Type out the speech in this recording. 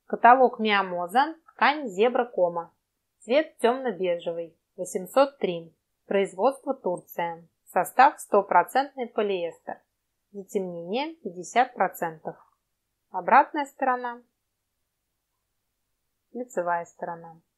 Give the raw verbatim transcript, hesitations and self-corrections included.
Каталог Миамоза, ткань зебра кома. Цвет темно-бежевый, восемьсот три. Производство Турция. Состав сто процентов полиэстер. Затемнение пятьдесят процентов. Обратная сторона. Лицевая сторона.